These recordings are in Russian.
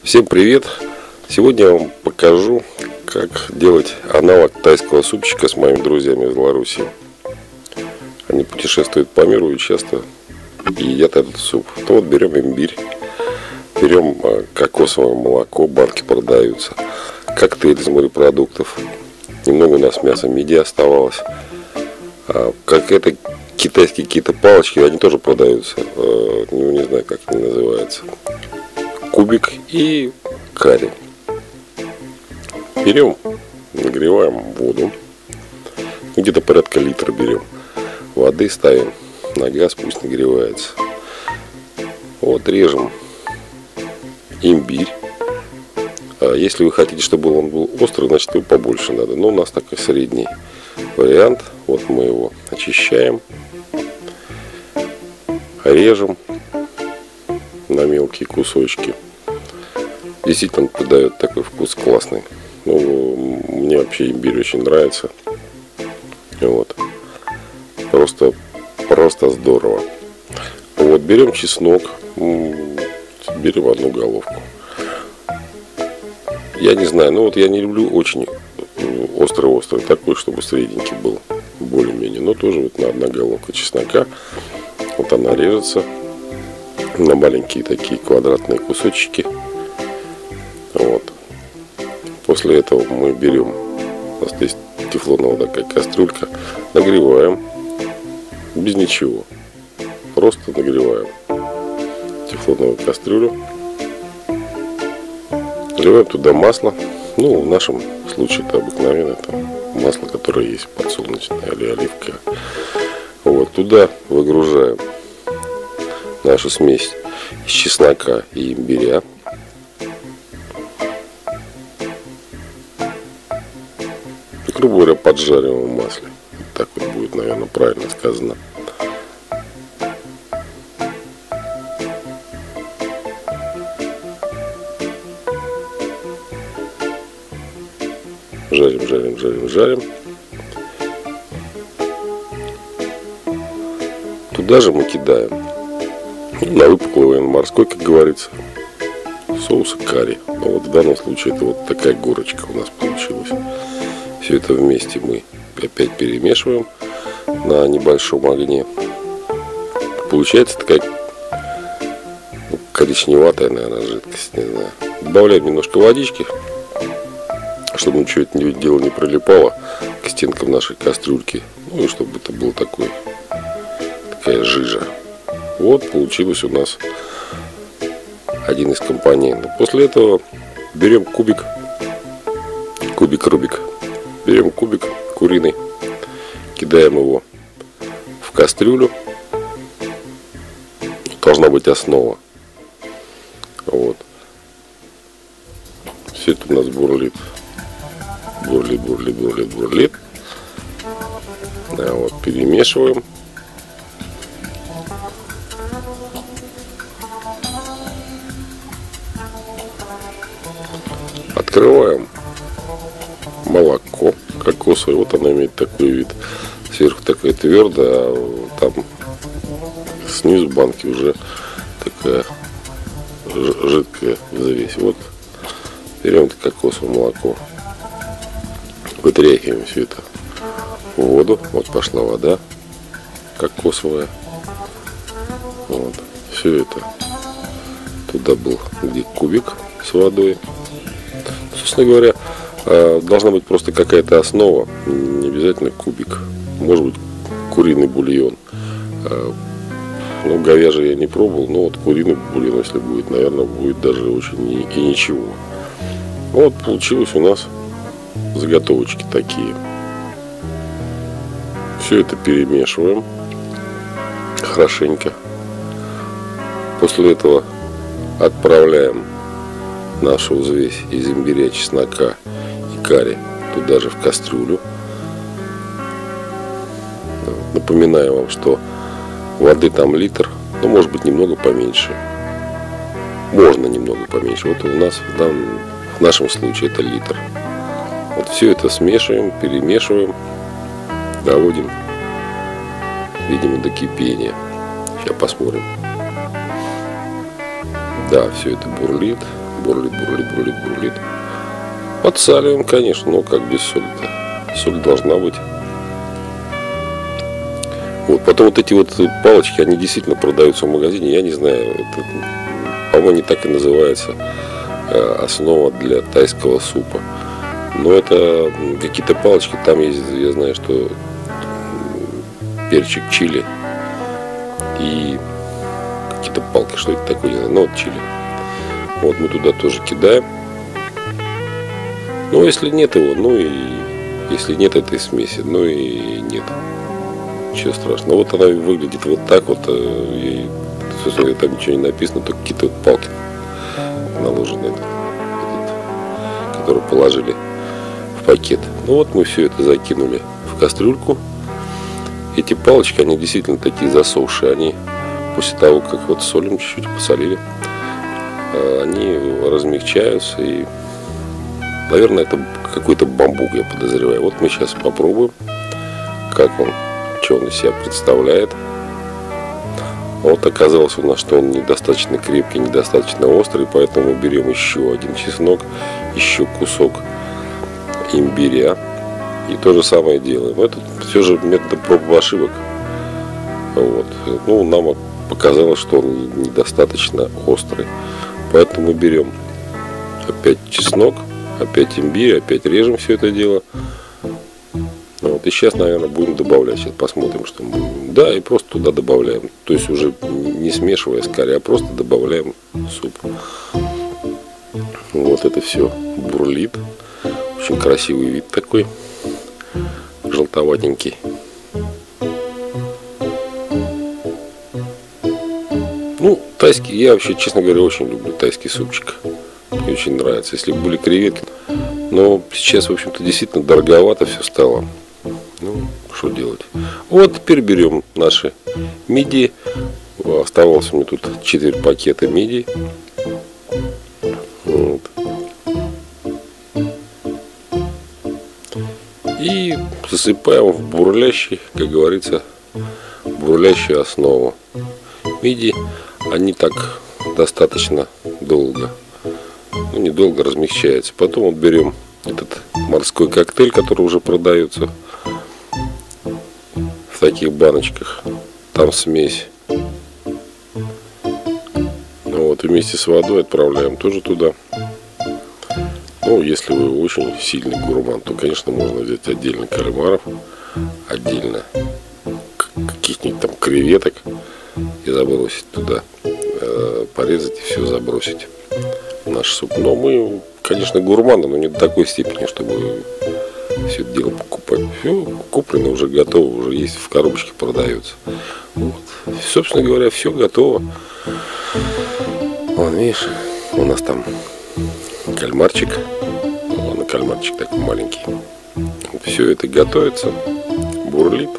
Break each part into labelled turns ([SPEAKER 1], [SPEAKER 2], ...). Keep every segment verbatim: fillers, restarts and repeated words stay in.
[SPEAKER 1] Всем привет! Сегодня я вам покажу, как делать аналог тайского супчика с моими друзьями из Беларуси. Они путешествуют по миру и часто едят этот суп. То вот берем имбирь, берем кокосовое молоко, банки продаются, коктейль из морепродуктов. Немного у нас мяса мидии оставалось. Как это китайские какие-то палочки, они тоже продаются. Ну, не знаю, как они называются. Кубик и карри. Берем, нагреваем воду. Где-то порядка литра берем. Воды ставим на газ, пусть нагревается. Вот режем имбирь. А если вы хотите, чтобы он был острый, значит его побольше надо. Но у нас такой средний вариант. Вот мы его очищаем, режем на мелкие кусочки. Действительно придает такой вкус классный. Ну, мне вообще имбирь очень нравится. Вот. Просто, просто здорово. Вот, берем чеснок, берем одну головку. Я не знаю, ну вот я не люблю очень острый-острый, такой, чтобы средненький был, более-менее. Но тоже вот на одна головка чеснока. Вот она режется на маленькие такие квадратные кусочки. Вот. После этого мы берем, у нас здесь тефлоновая такая кастрюлька, нагреваем, без ничего, просто нагреваем тефлоновую кастрюлю, наливаем туда масло, ну в нашем случае это обыкновенное там масло, которое есть подсолнечное или оливковое. Вот, туда выгружаем нашу смесь из чеснока и имбиря. Грубо говоря, поджариваем в масле. Так вот будет, наверное, правильно сказано. Жарим, жарим, жарим, жарим. Туда же мы кидаем на выпуклый морской, как говорится, соус карри. Но вот в данном случае это вот такая горочка у нас получилась. Все это вместе мы опять перемешиваем на небольшом огне. Получается такая ну, коричневатая, наверное, жидкость, не знаю. Добавляем немножко водички, чтобы ничего это дело не прилипало к стенкам нашей кастрюльки. Ну и чтобы это был такой, такая жижа. Вот получилось у нас один из компонентов. После этого берем кубик, кубик-рубик. Берем кубик куриный, кидаем его в кастрюлю. Должна быть основа. Вот. Все это у нас бурлит. Бурлит, бурлит, бурлит, бурлит. Да, вот, перемешиваем. Открываем молоко кокосовое, вот оно имеет такой вид, сверху такая твердая, а там снизу банки уже такая жидкая завесь. Вот берем это кокосовое молоко, вытряхиваем все это в воду, вот пошла вода кокосовая, вот, все это туда был где кубик с водой. Собственно говоря, должна быть просто какая-то основа, не обязательно кубик, может быть куриный бульон. Ну, говяжий я не пробовал, но вот куриный бульон, если будет, наверное, будет даже очень и ничего. Вот получилось у нас заготовочки такие. Все это перемешиваем хорошенько. После этого отправляем нашу взвесь из имбиря, чеснока и карри туда же в кастрюлю. Напоминаю вам, что воды там литр, но может быть немного поменьше. Можно немного поменьше. Вот у нас в, данном, в нашем случае это литр. Вот все это смешиваем, перемешиваем, доводим, видимо, до кипения. Сейчас посмотрим. Да, все это бурлит, бурлит, бурлит, бурлит, бурлит. Подсаливаем, конечно, но как без соли-то. Соль должна быть. Вот, потом вот эти вот палочки, они действительно продаются в магазине, я не знаю, это, по-моему, не так и называется, основа для тайского супа. Но это какие-то палочки, там есть, я знаю, что перчик чили и какие-то палки, что это такое, не знаю, ну вот чили. Вот мы туда тоже кидаем. Ну, если нет его, ну и если нет этой смеси, ну и нет. Ничего страшного. Вот она выглядит вот так вот. И, собственно, там ничего не написано, только какие-то вот палки наложены, этот, которые положили в пакет. Ну вот мы все это закинули в кастрюльку. Эти палочки, они действительно такие засохшие. Они после того, как вот солим чуть-чуть, посолили, они размягчаются. И, наверное, это какой-то бамбук, я подозреваю. Вот мы сейчас попробуем, как он, что он из себя представляет. Вот оказалось у нас, что он недостаточно крепкий, недостаточно острый, поэтому берем еще один чеснок, еще кусок имбиря и то же самое делаем. Это все же метод проб и ошибок. Вот. Ну, нам показалось, что он недостаточно острый, поэтому берем опять чеснок, опять имбирь, опять режем все это дело. Вот, и сейчас, наверное, будем добавлять. Сейчас посмотрим, что мы будем. Да, и просто туда добавляем. То есть уже не смешивая с карри, а просто добавляем суп. Вот это все бурлит. Очень красивый вид такой. Желтоватенький. Ну, тайский, я вообще, честно говоря, очень люблю тайский супчик. Мне очень нравится. Если бы были креветки. Но сейчас, в общем-то, действительно дороговато все стало. Ну, что делать? Вот теперь берем наши мидии. Оставался мне тут четыре пакета мидий. Вот. И засыпаем в бурлящий, как говорится, бурлящую основу. Мидии, они так достаточно долго, ну недолго размягчаются. Потом вот берем этот морской коктейль, который уже продается в таких баночках. Там смесь. Вот, и вместе с водой отправляем тоже туда. Ну, если вы очень сильный гурман, то, конечно, можно взять отдельно кальмаров, отдельно каких-нибудь там креветок и забросить туда, порезать и все забросить в наш суп. Но мы, конечно, гурманы, но не до такой степени, чтобы все это дело покупать. Все куплено, уже готово, уже есть, в коробочке продается. Вот. Собственно говоря, все готово. Вон, видишь, у нас там кальмарчик. Ладно, кальмарчик такой маленький. Все это готовится, бурлит.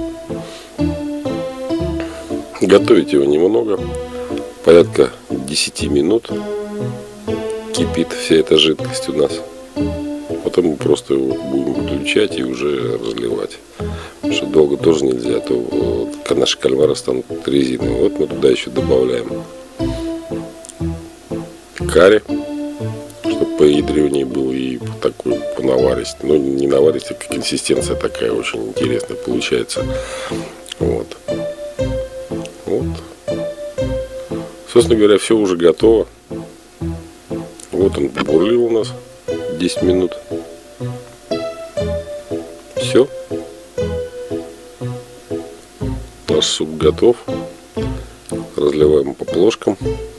[SPEAKER 1] Готовить его немного, порядка десяти минут. Кипит вся эта жидкость у нас. Потом мы просто его будем выключать и уже разливать. Потому что долго тоже нельзя, а то вот, наши кальмары станут резиновые. Вот мы туда еще добавляем карри, чтобы поядренее был и по такой по наваристе. Ну, не наваристе, а консистенция такая очень интересная получается. Вот. Вот. Собственно говоря, все уже готово. Вот он бурлил у нас десять минут. Все. Наш суп готов. Разливаем по плошкам.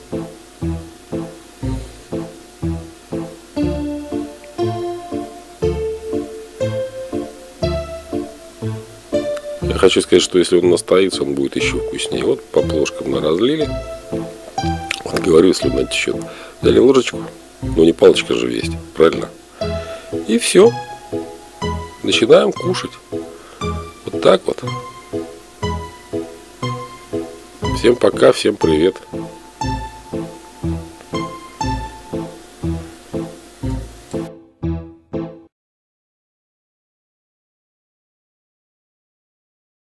[SPEAKER 1] Я хочу сказать, что если он настоится, он будет еще вкуснее. Вот по плошкам мы разлили. Вот говорю, если он натечет. Взяли ложечку. Ну не палочка же есть, правильно? И все. Начинаем кушать. Вот так вот. Всем пока, всем привет.